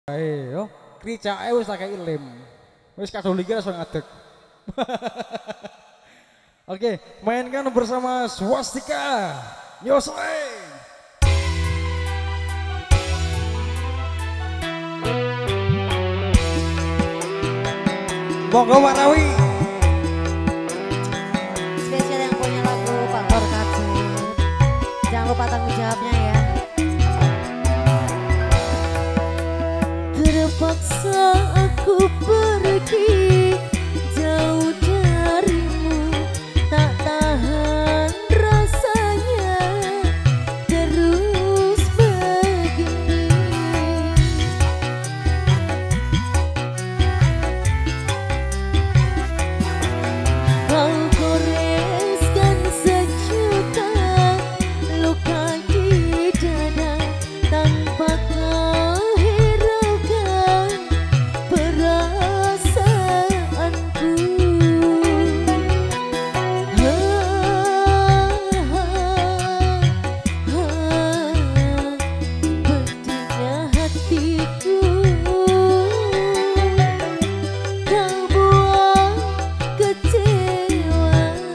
Ayo, kricake wis tak kei lem. Wis kadung iki langsung ngadeg. Oke, mainkan bersama Swastika. Yosle. Monggo Pak Rawi. Spesial yang punya lagu Pak Korkatsu. Jangan lupa tanggung jawabnya ya. Terpaksa aku pergi jauh darimu, tak tahan rasanya terus begini. Kau goreskan sejuta luka di dada tanpa kau hiraukan perasaanku. Pedihnya hatiku, kau buat kecewa.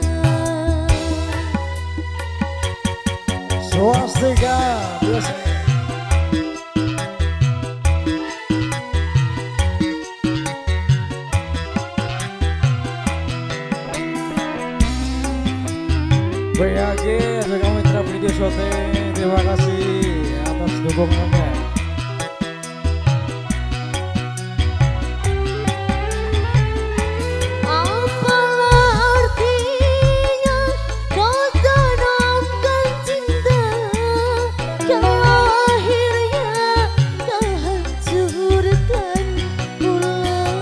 Swastika. BAG, Rekam Mitra Video Shooting, terima kasih atas dukungannya. Apalah artinya kau tanamkan cinta kalau akhirnya kau hancurkan pula.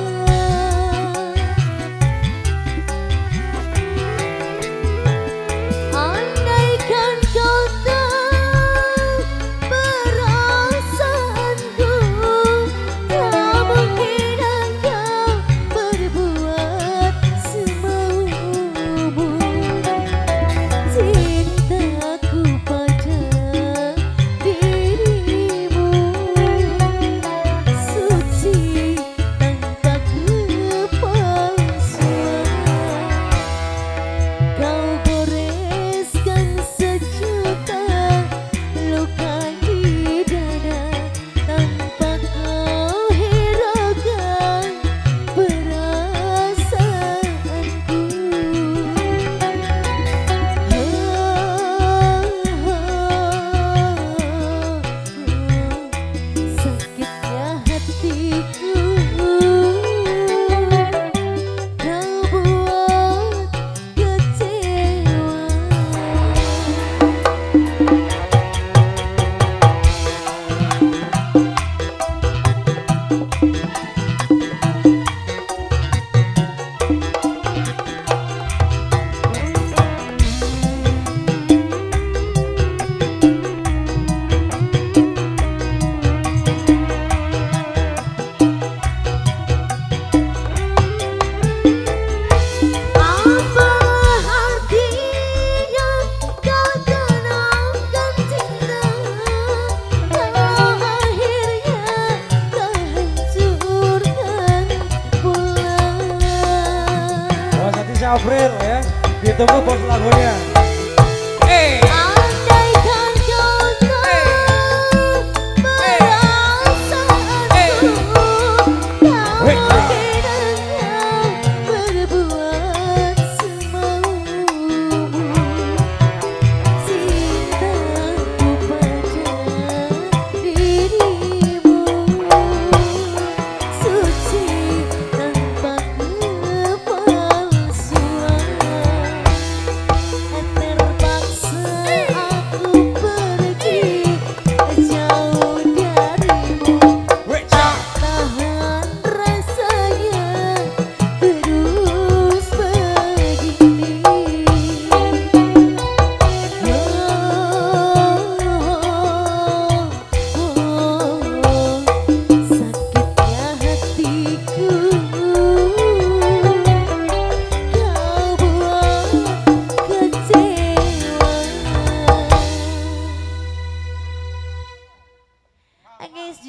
Andaikan kau tahu perasaanku, tak mungkin engkau berbuat semaumu. Cintaku pada dirimu suci tanpa kepalsuan. Kau goreskan sejuta luka di dada tanpa kau hiraukan perasaanku. Sakitnya hatiku, kau buat kecewa. Apalah artinya kau tanamkan cinta kalau akhirnya kau hancurkan pula. Bos Ati Syafril ya, ditunggu bos lagunya.